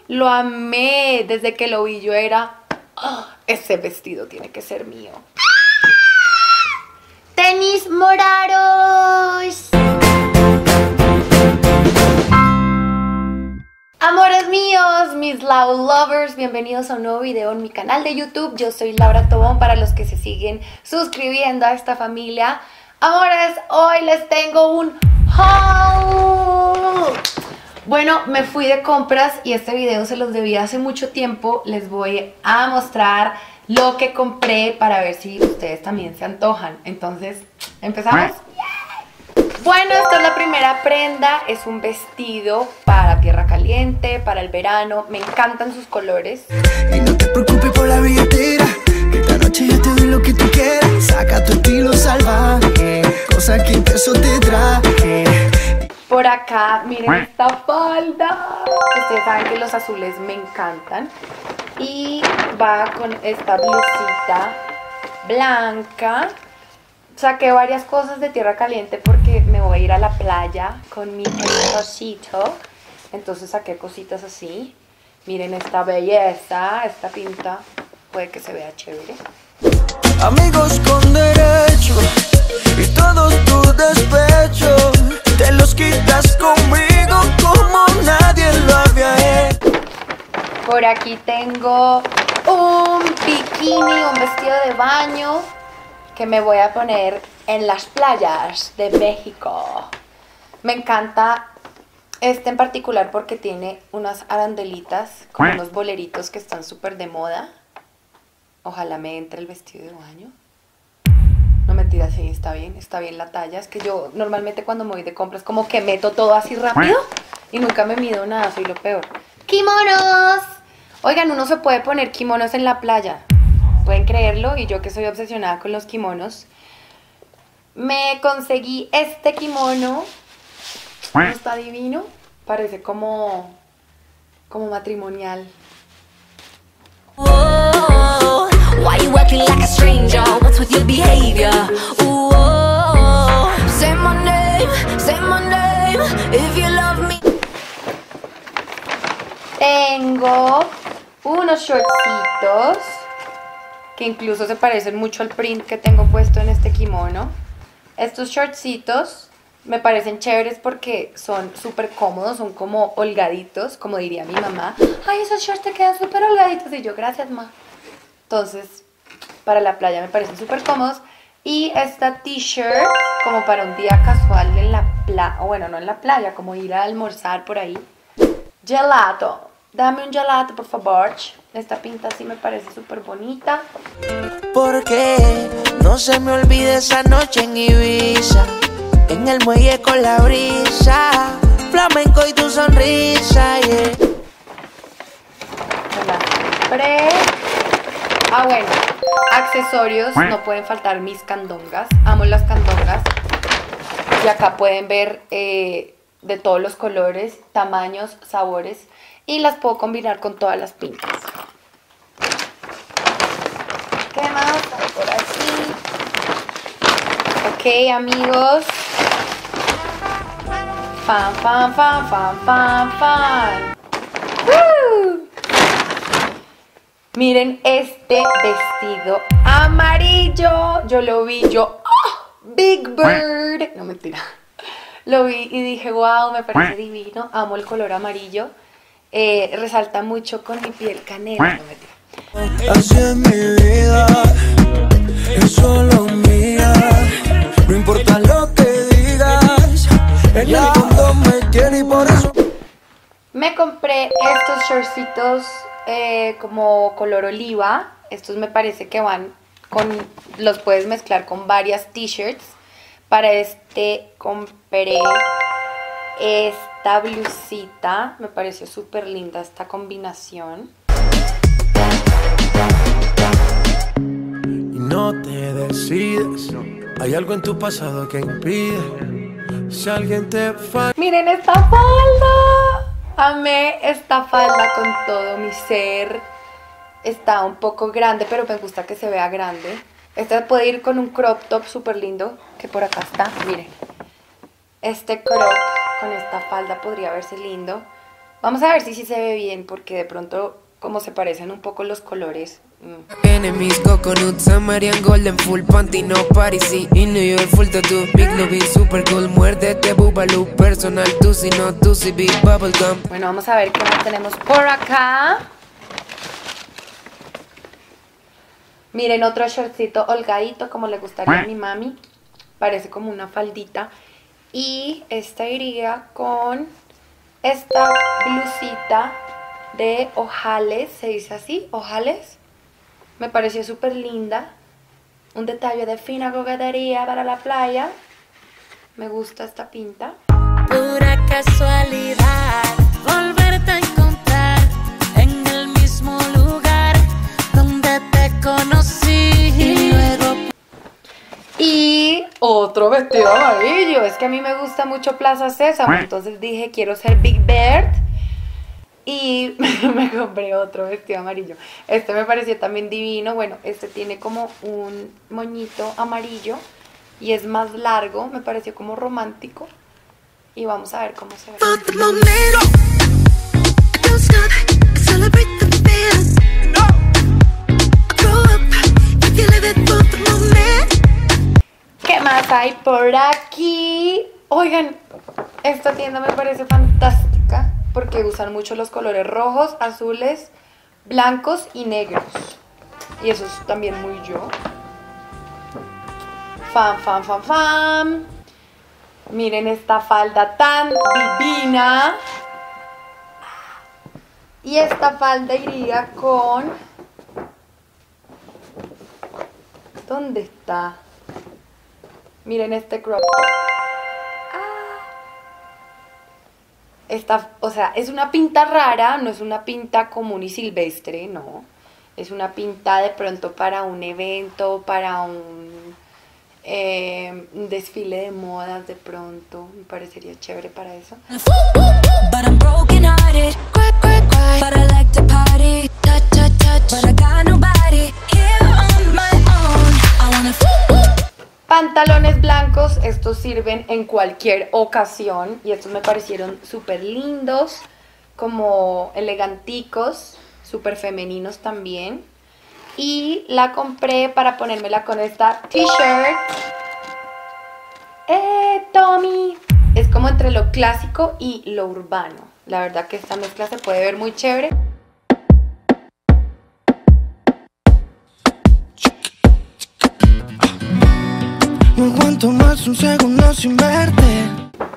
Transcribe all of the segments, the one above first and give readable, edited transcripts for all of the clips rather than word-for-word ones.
Lo amé. Desde que lo vi yo era... ¡oh! Ese vestido tiene que ser mío. ¡Tenis morados! Amores míos, mis Lau Lovers, bienvenidos a un nuevo video en mi canal de YouTube. Yo soy Laura Tobón, para los que se siguen suscribiendo a esta familia. Amores, hoy les tengo un haul. Bueno, me fui de compras y este video se los debí hace mucho tiempo. Les voy a mostrar lo que compré para ver si ustedes también se antojan. Entonces, ¿empezamos? Bueno, esta es la primera prenda. Es un vestido para tierra caliente, para el verano. Me encantan sus colores. Y no te preocupes por la billetera, que esta noche yo te doy lo que tú quieras. Saca tu estilo salvaje, cosa que eso te traje. Por acá, miren esta falda. Ustedes saben que los azules me encantan. Y va con esta blusita blanca. Saqué varias cosas de tierra caliente porque me voy a ir a la playa con mi esposito. Entonces saqué cositas así. Miren esta belleza, esta pinta. Puede que se vea chévere. Amigos con derecho y todos tus despechos te los quitas conmigo como nadie lo había hecho. Por aquí tengo un bikini, un vestido de baño que me voy a poner en las playas de México. Me encanta este en particular porque tiene unas arandelitas, como unos boleritos que están súper de moda. Ojalá me entre el vestido de baño. No, mentira, sí, está bien la talla. Es que yo normalmente cuando me voy de compras como que meto todo así rápido y nunca me mido nada, soy lo peor. ¡Kimonos! Oigan, uno se puede poner kimonos en la playa. Pueden creerlo, y yo que soy obsesionada con los kimonos. Me conseguí este kimono. Está divino. Parece como matrimonial. Whoa, why you acting like a stranger? What's with your behavior? Whoa, say my name if you love me. Tengo unos shortcitos que incluso se parecen mucho al print que tengo puesto en este kimono. Estos shortcitos me parecen chéveres porque son súper cómodos, son como holgaditos, como diría mi mamá. Ay, esos shorts te quedan súper holgaditos. Y yo, gracias, ma. Entonces, para la playa me parecen súper cómodos. Y esta t-shirt, como para un día casual en la playa, bueno, no en la playa, como ir a almorzar por ahí. Gelato. Dame un gelato, por favor. Esta pinta sí me parece súper bonita. Porque no se me olvide esa noche en Ibiza, en el muelle con la brisa, flamenco y tu sonrisa, yeah. Me la compré. Ah, bueno, accesorios, no pueden faltar mis candongas. Amo las candongas. Y acá pueden ver de todos los colores, tamaños, sabores. Y las puedo combinar con todas las pintas. ¿Qué más hay por aquí? Ok, amigos. Fan, fan, fan, fan, fan, fan. ¡Woo! Miren este vestido amarillo. Yo lo vi, ¡oh! Big Bird. No, mentira. Lo vi y dije, wow, me parece divino. Amo el color amarillo. Resalta mucho con mi piel canela. No, mentira. Así es mi vida, es solo mía. No importa lo que digas, en el mundo me tiene y por eso. Me compré estos shortcitos como color oliva. Estos me parece que van con... Los puedes mezclar con varias t-shirts. Para este compré esta blusita. Me pareció súper linda esta combinación. Y no te decides, hay algo en tu pasado que impide. Si alguien te falla. Miren esta falda. Amé esta falda con todo mi ser. Está un poco grande, pero me gusta que se vea grande. Esta puede ir con un crop top súper lindo, que por acá está, miren. Este crop con esta falda podría verse lindo. Vamos a ver si sí se ve bien, porque de pronto como se parecen un poco los colores. Enemies, coconut, Samarian, golden, full panty, no party, sí, in New York, full tattoo, big lobby, super cool, muérdete, bubaloo, personal, tú si no, tú si big bubblegum. Bueno, vamos a ver qué más tenemos por acá. Miren, otro shortcito holgadito, como le gustaría a mi mami. Parece como una faldita. Y esta iría con esta blusita de ojales, ¿se dice así? ¿Ojales? Me pareció súper linda. Un detalle de fina coquetería para la playa. Me gusta esta pinta. Pura casualidad, volverte a encontrar en el mismo lugar donde te conocí. Y luego... Y otro vestido amarillo. Es que a mí me gusta mucho Plaza Sésamo. Entonces dije, quiero ser Big Bird. Y me compré otro vestido amarillo. Este me pareció también divino. Bueno, este tiene como un moñito amarillo y es más largo. Me pareció como romántico. Y vamos a ver cómo se ve. ¿Qué más hay por aquí? Oigan, esta tienda me parece fantástica porque usan mucho los colores rojos, azules, blancos y negros. Y eso es también muy yo. Fan. Miren esta falda tan divina. Y esta falda iría con... ¿Dónde está? Miren este crop top. Esta, o sea, es una pinta rara, no es una pinta común y silvestre, no. Es una pinta de pronto para un evento, para un desfile de modas de pronto. Me parecería chévere para eso. But I'm broken hearted, but I like to party, touch, but I got nobody here on my own. I wanna Pantalones blancos, estos sirven en cualquier ocasión y estos me parecieron súper lindos, como eleganticos, súper femeninos también. Y la compré para ponérmela con esta t-shirt. Tommy! Es como entre lo clásico y lo urbano. La verdad que esta mezcla se puede ver muy chévere. No aguanto más un segundo sin verte.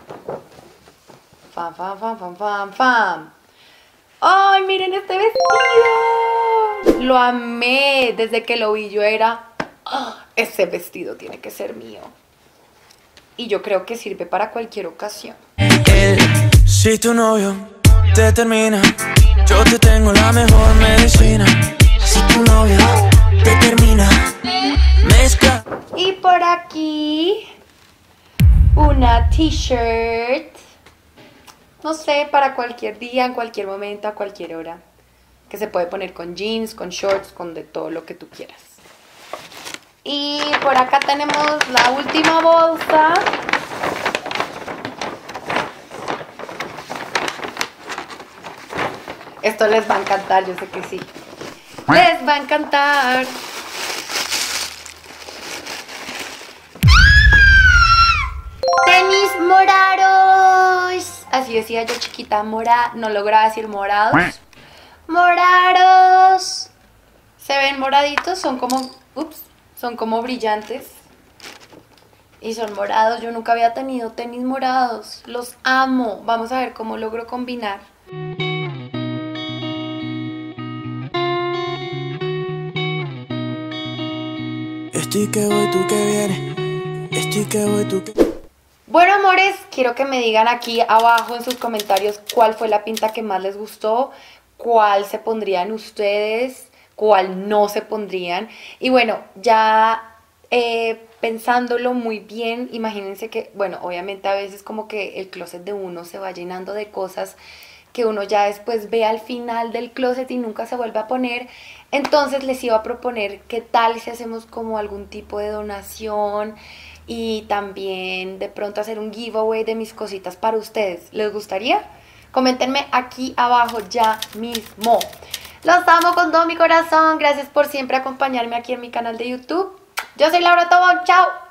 Fam. ¡Ay, miren este vestido! Lo amé. Desde que lo vi yo era... ¡Oh, ese vestido tiene que ser mío! Y yo creo que sirve para cualquier ocasión. Si tu novio te termina, yo te tengo la mejor medicina. Si tu novio te termina, mezcla. Y por aquí una t-shirt, no sé, para cualquier día, en cualquier momento, a cualquier hora, que se puede poner con jeans, con shorts, con de todo lo que tú quieras. Y por acá tenemos la última bolsa. Esto les va a encantar, yo sé que sí. Les va a encantar. Tenis morados. Así decía yo chiquita, no lograba decir morados. Morados. ¿Se ven moraditos? Son como, son como brillantes. Y son morados. Yo nunca había tenido tenis morados. Los amo. Vamos a ver cómo logro combinar. Estoy que voy, tú que vienes. Estoy que voy, tú que... Bueno, amores, quiero que me digan aquí abajo en sus comentarios cuál fue la pinta que más les gustó, cuál se pondrían ustedes, cuál no se pondrían. Y bueno, ya pensándolo muy bien, imagínense que, bueno, obviamente a veces como que el closet de uno se va llenando de cosas que uno ya después ve al final del closet y nunca se vuelve a poner. Entonces les iba a proponer qué tal si hacemos como algún tipo de donación y también de pronto hacer un giveaway de mis cositas para ustedes. ¿Les gustaría? Coméntenme aquí abajo ya mismo. Los amo con todo mi corazón. Gracias por siempre acompañarme aquí en mi canal de YouTube. Yo soy Laura Tobón. Chao.